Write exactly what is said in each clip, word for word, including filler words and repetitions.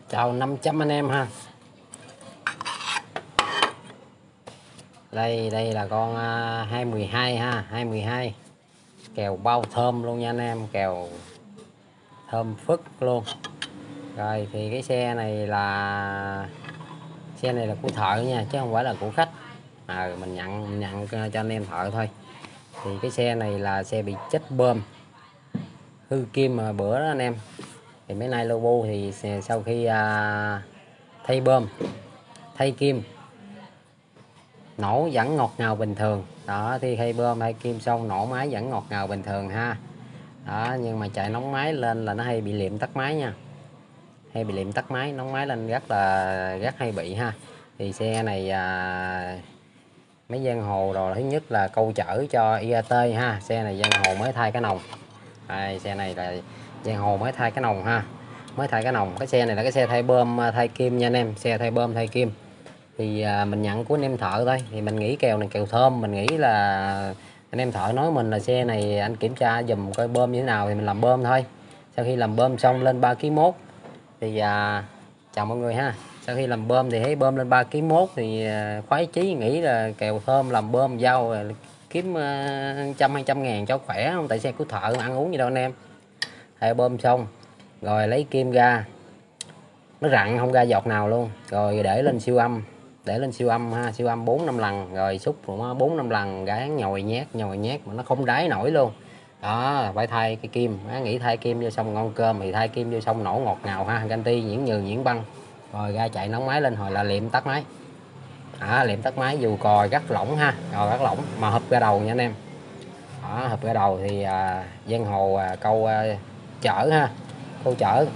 Chào năm trăm anh em ha. Đây đây là con uh, hai một hai ha, hai một hai. Kèo bao thơm luôn nha anh em, kèo thơm phức luôn. Rồi thì cái xe này là xe này là của thợ nha, chứ không phải là của khách. À, mình nhận mình nhận cho anh em thợ thôi. Thì cái xe này là xe bị chết bơm, hư kim mà bữa đó anh em. Thì mấy nay logo thì sau khi à, thay bơm, thay kim, nổ vẫn ngọt ngào bình thường đó. Thì thay bơm thay kim xong nổ máy vẫn ngọt ngào bình thường ha đó. Nhưng mà chạy nóng máy lên là nó hay bị liệm tắt máy nha, hay bị liệm tắt máy, nóng máy lên rất là rất hay bị ha. Thì xe này à, mấy giang hồ rồi, thứ nhất là câu chở cho i a tê ha. Xe này giang hồ mới thay cái nòng. Đây, xe này là giang hồ mới thay cái nòng ha, mới thay cái nòng. Cái xe này là cái xe thay bơm thay kim nha anh em, xe thay bơm thay kim. Thì à, mình nhận của anh em thợ thôi. Thì mình nghĩ kèo này kèo thơm, mình nghĩ là anh em thợ nói mình là xe này anh kiểm tra dùm coi bơm như thế nào thì mình làm bơm thôi. Sau khi làm bơm xong lên ba ki lô mốt thì à, chào mọi người ha. Sau khi làm bơm thì thấy bơm lên ba ki lô mốt thì à, khoái chí nghĩ là kèo thơm làm bơm giao kiếm à, trăm hai trăm ngàn cho khỏe không, tại xe của thợ mà ăn uống gì đâu anh em. Thay bơm xong rồi lấy kim ra, nó rặn không ra giọt nào luôn. Rồi để lên siêu âm, để lên siêu âm ha, siêu âm bốn năm lần, rồi xúc bốn năm lần, gán nhồi nhét nhồi nhét mà nó không đáy nổi luôn đó. Phải thay cái kim, á, nghĩ thay kim vô xong ngon cơm thì thay kim vô xong nổ ngọt ngào ha, canxi nhuyễn nhường nhuyễn băng. Rồi ra chạy nóng máy lên hồi là liệm tắt máy à, liệm tắt máy dù còi gắt lỏng ha, còi gắt lỏng mà hụp ra đầu nha anh em đó. Hụp ra đầu thì à, giang hồ à, câu à, chở ha, câu chở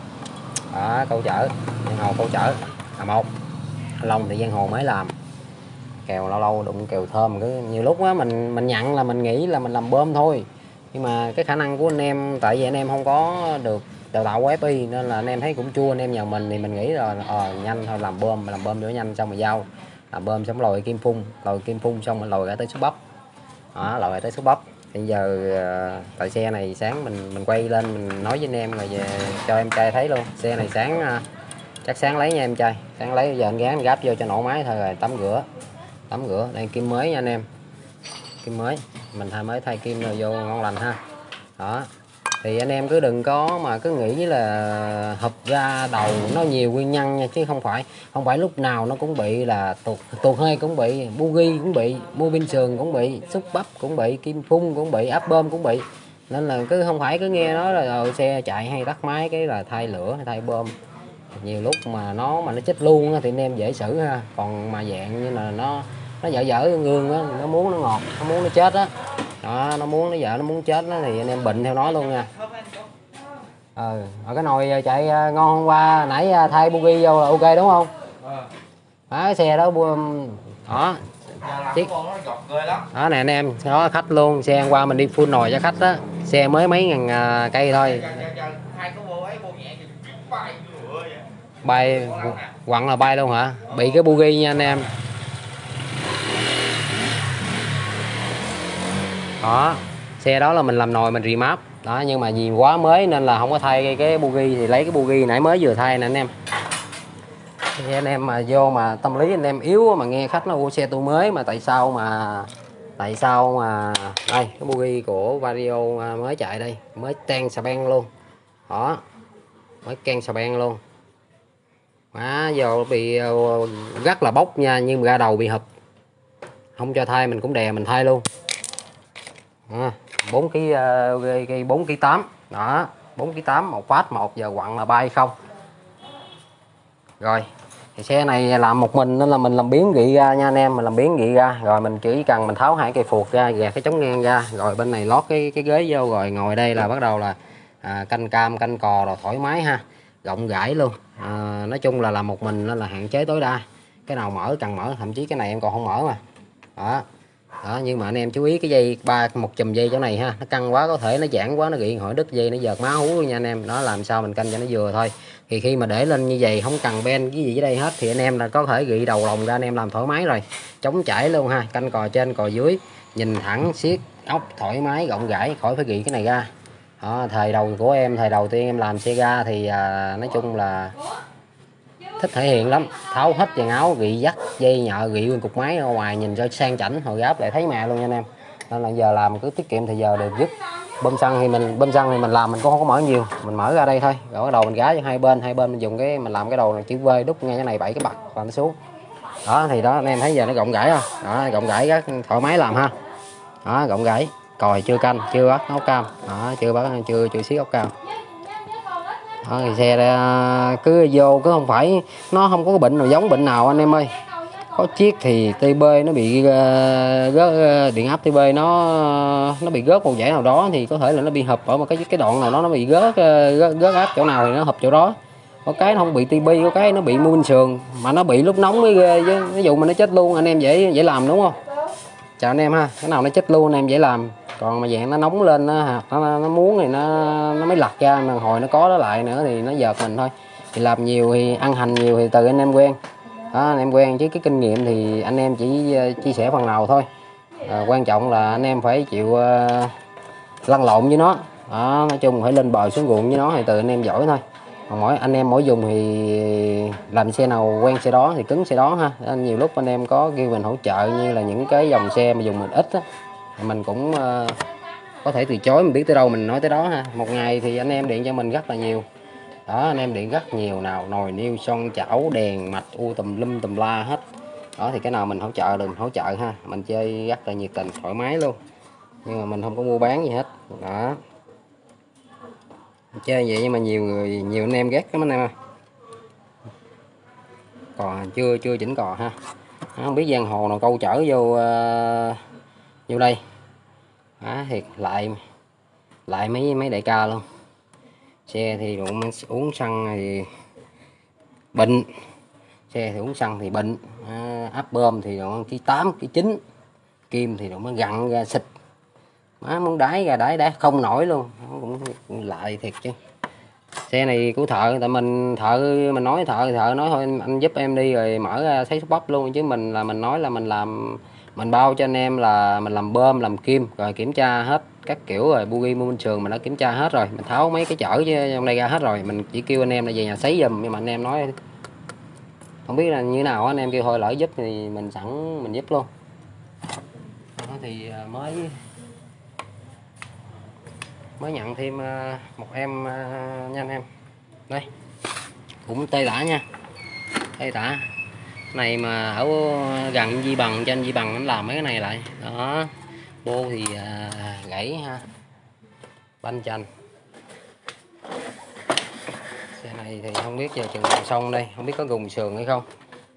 đó, câu chở giang hồ câu chở là một lông thì giang hồ mới làm. Kèo lâu lâu đụng kèo thơm, cứ nhiều lúc á mình mình nhận là mình nghĩ là mình làm bơm thôi, nhưng mà cái khả năng của anh em, tại vì anh em không có được đào tạo của ép i nên là anh em thấy cũng chua, anh em nhờ mình thì mình nghĩ rồi ờ nhanh thôi làm bơm, làm bơm cho nhanh xong rồi giao, làm bơm xong lồi kim phun, lồi kim phun xong rồi lồi ra tới số bắp đó, lồi ra tới số bắp. Bây giờ tại xe này sáng mình mình quay lên mình nói với anh em rồi về cho em trai thấy luôn. Xe này sáng chắc sáng lấy nha em trai, sáng lấy. Giờ anh gán gáp vô cho nổ máy thôi rồi tắm rửa, tắm rửa. Đây kim mới nha anh em, kim mới mình thay mới thay kim rồi vô ngon lành ha đó. Thì anh em cứ đừng có mà cứ nghĩ là hụp ra đầu nó nhiều nguyên nhân nha, chứ không phải không phải lúc nào nó cũng bị, là tuột tuột hơi cũng bị, bugi cũng bị, mô bin sườn cũng bị, xúc bắp cũng bị, kim phun cũng bị, áp bơm cũng bị. Nên là cứ không phải cứ nghe nói là ờ, xe chạy hay tắt máy cái là thay lửa hay thay bơm. Nhiều lúc mà nó mà nó chết luôn thì anh em dễ xử ha. Còn mà dạng như là nó nó dở dở gương á, nó muốn nó ngọt, nó muốn nó chết á đó, nó muốn nó vợ nó muốn chết đó, thì anh em bệnh theo nó luôn nha. ờ ở cái nồi chạy ngon hôm qua nãy thay bugi vô là ok đúng không đó, cái xe đó đó chiếc đó nè anh em, đó khách luôn. Xe hôm qua mình đi full nồi cho khách đó, xe mới mấy ngàn à, cây thôi, bay quặng là bay luôn hả, bị cái bugi nha anh em đó. Xe đó là mình làm nồi mình remap đó, nhưng mà vì quá mới nên là không có thay cái, cái bugi, thì lấy cái bugi nãy mới vừa thay nè anh em. Thì anh em mà vô mà tâm lý anh em yếu mà nghe khách nó mua xe tôi mới mà tại sao mà tại sao mà đây cái bugi của Vario mới chạy đây, mới ten xà beng luôn đó, mới ken xà beng luôn má. Giờ bị rất là bốc nha, nhưng mà ra đầu bị hụp không cho thay, mình cũng đè mình thay luôn bốn ký cây bốn ký tám đó, bốn ký tám một phát một, giờ quặng là bay không. Rồi thì xe này làm một mình nên là mình làm biến gị ra nha anh em, mình làm biến gị ra rồi mình chỉ cần mình tháo hai cây phuộc ra, gạt cái chống ngang ra, rồi bên này lót cái cái ghế vô, rồi ngồi đây là bắt đầu là à, canh cam canh cò rồi thoải mái ha, rộng rãi luôn. À, nói chung là làm một mình nên là hạn chế tối đa, cái nào mở cần mở, thậm chí cái này em còn không mở mà đó. Đó, nhưng mà anh em chú ý cái dây ba một chùm dây chỗ này ha, nó căng quá có thể nó giãn quá nó gị hỏi đứt dây, nó giật má hú luôn nha anh em. Đó, làm sao mình canh cho nó vừa thôi. Thì khi mà để lên như vậy không cần ben cái gì ở đây hết thì anh em là có thể gị đầu lồng ra, anh em làm thoải mái rồi, chống chảy luôn ha, canh cò trên cò dưới, nhìn thẳng siết ốc thoải mái rộng rãi, khỏi phải gị cái này ra. Đó, thời đầu của em, thời đầu tiên em làm xe ga thì à, nói chung là thích thể hiện lắm, tháo hết dàn áo, gị dắt dây nhợ, gị nguyên cục máy ở ngoài nhìn cho sang chảnh, hồi gáp lại thấy mẹ luôn nha anh em. Nên là giờ làm cứ tiết kiệm thời giờ được dứt. Bơm xăng thì mình bơm xăng thì mình làm mình cũng không có mở nhiều, mình mở ra đây thôi, rồi cái đầu mình gá cho hai bên, hai bên mình dùng cái mình làm cái đầu này chữ V đúc ngay cái này bảy cái bậc và nó xuống. Đó thì đó anh em thấy giờ nó rộng rãi không? Đó, rộng rãi rất thoải mái làm ha. Đó, rộng rãi. Còi chưa canh, chưa bắt ốc cam. Đó, chưa bắt chưa chưa xiết ốc cam. Đó, thì xe đây, cứ vô cứ không phải nó không có cái bệnh nào giống bệnh nào anh em ơi. Có chiếc thì tê bê nó bị uh, gớt uh, điện áp tê bê nó nó bị gớt một dãy nào đó thì có thể là nó bị hụp ở một cái cái đoạn nào đó, nó bị gớt uh, gớt, gớt áp chỗ nào thì nó hụp chỗ đó. Có cái nó không bị tê bê, có cái nó bị mô minh sườn, mà nó bị lúc nóng mới ghê chứ. Ví dụ mà nó chết luôn anh em dễ dễ làm đúng không? Chào anh em ha, cái nào nó chết luôn anh em dễ làm, còn mà dạng nó nóng lên nó nó, nó muốn thì nó nó mới lặt ra, mà hồi nó có đó lại nữa thì nó giật mình thôi. Thì làm nhiều thì ăn hành nhiều thì từ anh em quen. Đó, anh em quen chứ cái kinh nghiệm thì anh em chỉ chia sẻ phần nào thôi. À, quan trọng là anh em phải chịu uh, lăn lộn với nó. Đó, nói chung phải lên bờ xuống ruộng với nó thì từ anh em giỏi thôi. Còn mỗi anh em mỗi dùng thì làm xe nào quen xe đó thì cứng xe đó ha. Nên nhiều lúc anh em có kêu mình hỗ trợ như là những cái dòng xe mà dùng mình ít á, mình cũng uh, có thể từ chối, mình biết tới đâu mình nói tới đó ha. Một ngày thì anh em điện cho mình rất là nhiều. Đó, anh em điện rất nhiều, nào nồi niêu son chảo đèn mạch u tùm lum tùm la hết. Đó thì cái nào mình hỗ trợ được mình hỗ trợ ha, mình chơi rất là nhiệt tình thoải mái luôn, nhưng mà mình không có mua bán gì hết. Đó, chơi vậy nhưng mà nhiều người nhiều anh em ghét lắm anh em ơi. Còn chưa chưa chỉnh cò ha. Đó, không biết giang hồ nào câu chở vô uh, vô đây. Đó, thiệt lại lại mấy mấy đại ca luôn. Xe thì uống xăng thì bệnh, xe thì uống xăng thì bệnh, à, áp bơm thì độ ký tám ký chín, kim thì độ mới gặn ra xịt, má muốn đáy ra đáy đá không nổi luôn. Cũng, cũng lại thiệt chứ. Xe này của thợ, tại mình thợ mình nói thợ thợ nói thôi anh giúp em đi rồi mở ra thấy bắp luôn, chứ mình là mình nói là mình làm mình bao cho anh em là mình làm bơm làm kim rồi kiểm tra hết các kiểu rồi, bugi mô minh sườn mình đã kiểm tra hết rồi, mình tháo mấy cái chở trong đây ra hết rồi, mình chỉ kêu anh em là về nhà sấy giùm, nhưng mà anh em nói không biết là như nào, anh em kêu thôi lỡ giúp thì mình sẵn mình giúp luôn. Đó thì mới mới nhận thêm một em nha anh em. Đây cũng tê tả nha, tê tả này mà ở gần Di Bằng, trên Di Bằng anh làm mấy cái này lại. Đó, bô thì à, gãy ha, banh chành. Xe này thì không biết giờ chừng nào xong đây, không biết có gùng sườn hay không.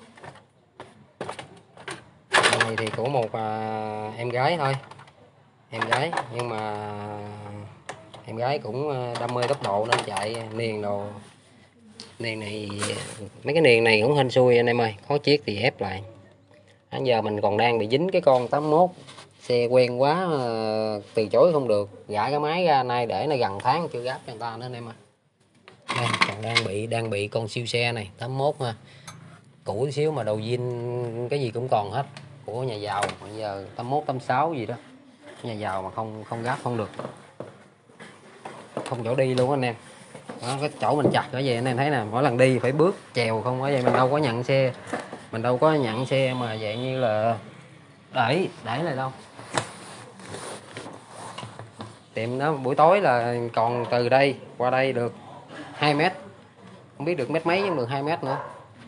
Xe này thì của một à, em gái thôi, em gái, nhưng mà em gái cũng đam mê tốc độ nên chạy niền đồ. Niền này mấy cái niền này cũng hên xui anh em ơi, có chiếc thì ép lại. Bây giờ mình còn đang bị dính cái con tám mốt, xe quen quá từ chối không được, gã cái máy ra nay để nó gần tháng chưa gáp cho người ta nữa anh em ơi. Đây còn đang bị đang bị con siêu xe này tám mốt ha, cũ xíu mà đầu zin cái gì cũng còn hết, của nhà giàu. Bây giờ tám mốt tám sáu gì đó, nhà giàu mà không không gáp không được, không chỗ đi luôn anh em. Đó, cái chỗ mình chặt ở vậy anh em thấy nè, mỗi lần đi phải bước chèo không, ở vậy mình đâu có nhận xe, mình đâu có nhận xe mà dạng như là đẩy đẩy này đâu. Tiệm đó buổi tối là còn từ đây qua đây được hai mét, không biết được mét mấy nhưng được hai mét nữa.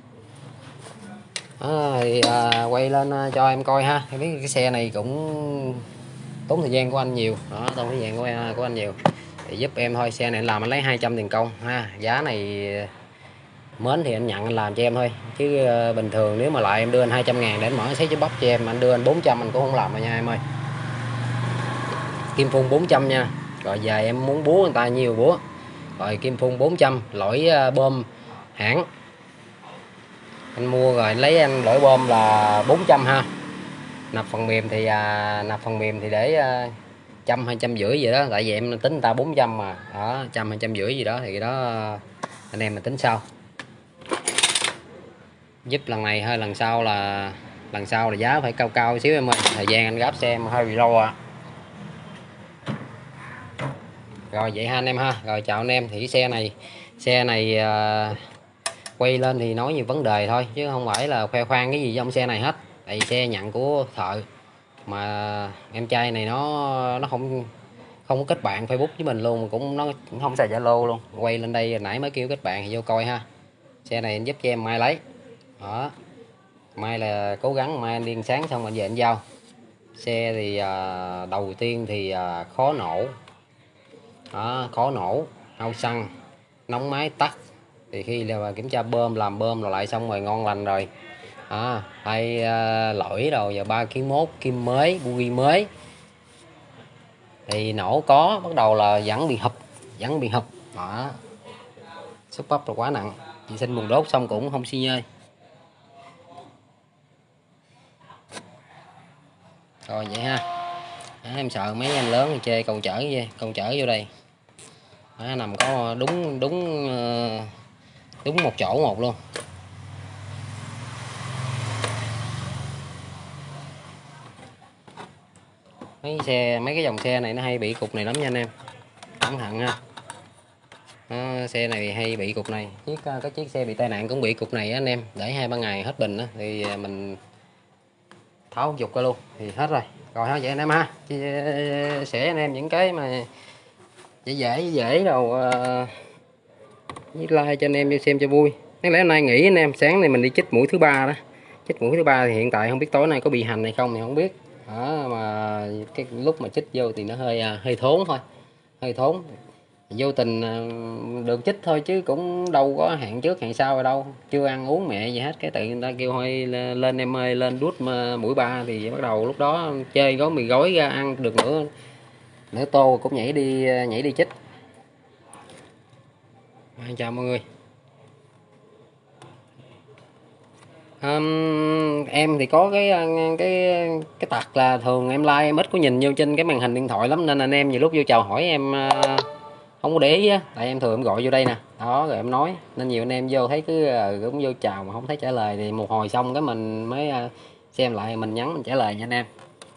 Đó, thì à, quay lên cho em coi ha, em biết cái xe này cũng tốn thời gian của anh nhiều. Đó, tốn thời gian của em, của anh nhiều thì giúp em thôi. Xe này làm anh lấy hai trăm tiền công ha, giá này mến thì anh nhận anh làm cho em thôi, chứ uh, bình thường nếu mà lại em đưa anh hai trăm ngàn để anh mở xấy bắp cho em, anh đưa anh bốn trăm anh cũng không làm rồi nha em ơi. Kim phun bốn trăm nha, rồi giờ em muốn búa người ta nhiều búa, rồi kim phun bốn trăm, lỗi uh, bơm hãng anh mua rồi anh lấy anh lỗi bơm là bốn trăm ha. Nạp phần mềm thì à, nạp phần mềm thì để uh, trăm hai trăm rưỡi gì đó, tại vì em tính người ta bốn trăm mà. Đó, trăm hai trăm rưỡi gì đó thì cái đó anh em mình tính sau, giúp lần này hơi lần sau là lần sau là giá phải cao cao xíu em ơi, thời gian anh gáp xe em hơi bị lâu à. Rồi vậy ha anh em ha, rồi chào anh em. Thì cái xe này xe này uh, quay lên thì nói nhiều vấn đề thôi chứ không phải là khoe khoang cái gì trong xe này hết. Tại vì xe nhận của thợ, mà em trai này nó nó không không có kết bạn Facebook với mình luôn, cũng nó cũng không xài Zalo luôn. Quay lên đây nãy mới kêu kết bạn thì vô coi ha. Xe này anh giúp cho em mai lấy đó, mai là cố gắng mai anh đi sáng xong rồi về anh giao. Xe thì à, đầu tiên thì à, khó nổ đó, khó nổ, hao xăng, nóng máy tắt. Thì khi là kiểm tra bơm, làm bơm rồi lại xong rồi ngon lành rồi à, hay à, lỗi rồi giờ ba ký mốt kim mới, bui mới thì nổ có, bắt đầu là vẫn bị hụp, vẫn bị hụp đó, xúc bắp là quá nặng. Vệ sinh buồng đốt xong cũng không xi nhơi. Rồi vậy ha. Đó, em sợ mấy anh lớn thì chê cầu chở vậy, cầu chở vô đây đó, nằm có đúng đúng đúng một chỗ một luôn. Mấy xe mấy cái dòng xe này nó hay bị cục này lắm nha anh em, cẩn thận ha. Đó, xe này hay bị cục này, chiếc cái chiếc xe bị tai nạn cũng bị cục này á anh em, để hai ba ngày hết bình á thì mình tháo dục ra luôn thì hết rồi. Rồi thôi vậy anh em ha, chia sẻ anh em những cái mà dễ dễ dễ đâu với like cho anh em vô xem cho vui. Đáng lẽ hôm nay nghỉ anh em, sáng này mình đi chích mũi thứ ba đó, chích mũi thứ ba thì hiện tại không biết tối nay có bị hành hay không thì không biết đó, mà cái lúc mà chích vô thì nó hơi hơi thốn thôi, hơi thốn vô tình được chích thôi chứ cũng đâu có hẹn trước hẹn sau rồi đâu, chưa ăn uống mẹ gì hết, cái tự người ta kêu hơi lên em ơi lên đút mũi ba thì bắt đầu lúc đó chơi gói mì gói ra ăn được nữa nửa tô cũng nhảy đi nhảy đi chích. Chào mọi người. Um, em thì có cái cái cái tật là thường em like em ít có nhìn vô trên cái màn hình điện thoại lắm, nên anh em nhiều lúc vô chào hỏi em uh, không có để ý á, tại em thường em gọi vô đây nè đó rồi em nói, nên nhiều anh em vô thấy cứ uh, cũng vô chào mà không thấy trả lời thì một hồi xong cái mình mới uh, xem lại mình nhắn mình trả lời nha anh em.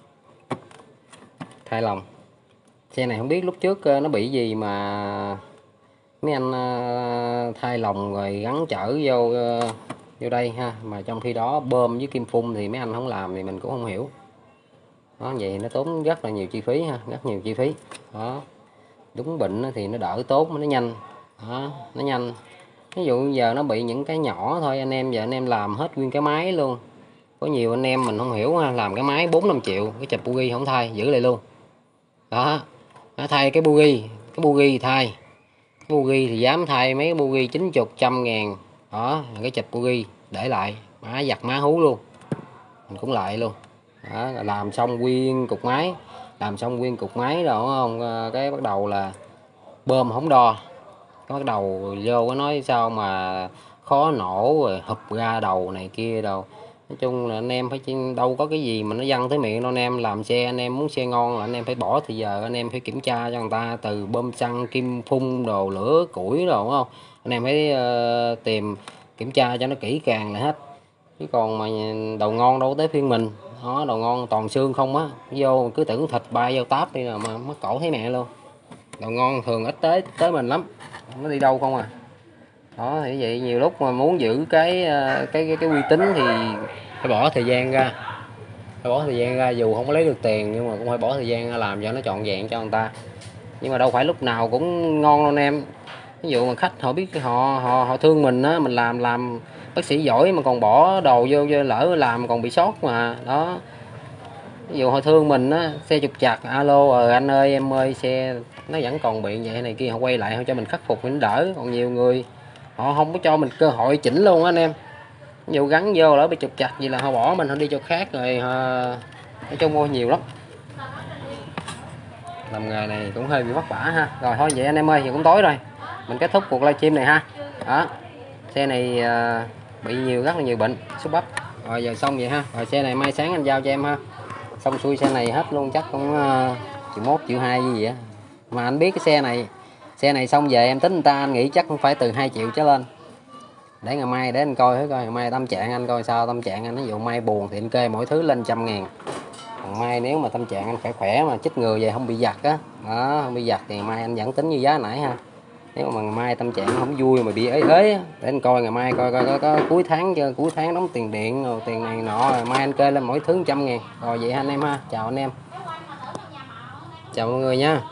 Thay lòng xe này không biết lúc trước uh, nó bị gì mà mấy anh uh, thay lòng rồi gắn chở vô uh, vô đây ha, mà trong khi đó bơm với kim phun thì mấy anh không làm thì mình cũng không hiểu đó. Vậy nó tốn rất là nhiều chi phí ha, rất nhiều chi phí đó. Đúng bệnh thì nó đỡ tốt, nó nhanh đó, nó nhanh. Ví dụ giờ nó bị những cái nhỏ thôi anh em, giờ anh em làm hết nguyên cái máy luôn. Có nhiều anh em mình không hiểu ha, làm cái máy bốn năm triệu cái chụp bugi không thay giữ lại luôn đó. Nó thay cái bugi, cái bugi thay cái bugi thì dám thay mấy cái bugi chín chục trăm ngàn đó, cái chụp bugi để lại má giặt má hú luôn, mình cũng lại luôn đó. Làm xong nguyên cục máy, làm xong nguyên cục máy rồi đúng không, cái bắt đầu là bơm không đo, cái bắt đầu vô có nói sao mà khó nổ rồi hụp ra đầu này kia đâu. Nói chung là anh em phải đâu có cái gì mà nó văng tới miệng đâu anh em, làm xe anh em muốn xe ngon là anh em phải bỏ thì giờ anh em phải kiểm tra cho người ta từ bơm xăng kim phun đồ lửa củi đồ đúng không, anh em phải uh, tìm kiểm tra cho nó kỹ càng là hết, chứ còn mà đầu ngon đâu tới phiên mình đó, đầu ngon toàn xương không á, vô cứ tưởng thịt bay vô táp đi là mà mất cổ thấy mẹ luôn. Đầu ngon thường ít tới tới mình lắm, nó đi đâu không à đó. Thì vậy nhiều lúc mà muốn giữ cái cái cái, cái uy tín thì phải bỏ thời gian ra, phải bỏ thời gian ra dù không có lấy được tiền nhưng mà cũng phải bỏ thời gian ra làm cho nó trọn vẹn cho người ta, nhưng mà đâu phải lúc nào cũng ngon đâu anh em. Ví dụ mà khách họ biết họ họ họ thương mình á, mình làm làm bác sĩ giỏi mà còn bỏ đồ vô, vô lỡ làm còn bị sót mà đó. Ví dụ họ thương mình á, xe trục trặc alo ờ anh ơi em ơi xe nó vẫn còn bị vậy này kia, họ quay lại họ cho mình khắc phục mình đỡ. Còn nhiều người họ không có cho mình cơ hội chỉnh luôn á anh em, ví dụ gắn vô lỡ bị trục trặc gì là họ bỏ mình, họ đi chỗ khác rồi họ... nói chung mua nhiều lắm, làm nghề này cũng hơi bị vất vả ha. Rồi thôi vậy anh em ơi, giờ cũng tối rồi, mình kết thúc cuộc livestream này ha. Đó, xe này uh, bị nhiều rất là nhiều bệnh xúc bắp. Rồi giờ xong vậy ha. Rồi xe này mai sáng anh giao cho em ha. Xong xuôi xe này hết luôn chắc cũng uh, triệu mốt triệu hai gì á. Mà anh biết cái xe này, xe này xong về em tính người ta anh nghĩ chắc cũng phải từ hai triệu trở lên. Để ngày mai để anh coi thử coi ngày mai tâm trạng anh coi sao, tâm trạng anh ví dụ mai buồn thì anh kê mỗi thứ lên trăm ngàn. Còn mai nếu mà tâm trạng anh khỏe khỏe mà chích ngừa về không bị giặt á, đó, không bị giặt thì mai anh vẫn tính như giá nãy ha. Nếu mà ngày mai tâm trạng không vui mà bị ế ế để anh coi ngày mai coi coi có, có cuối tháng chưa, cuối tháng đóng tiền điện rồi tiền này nọ, rồi mai anh kê lên mỗi thứ trăm ngàn. Rồi vậy anh em ha, chào anh em, chào mọi người nha.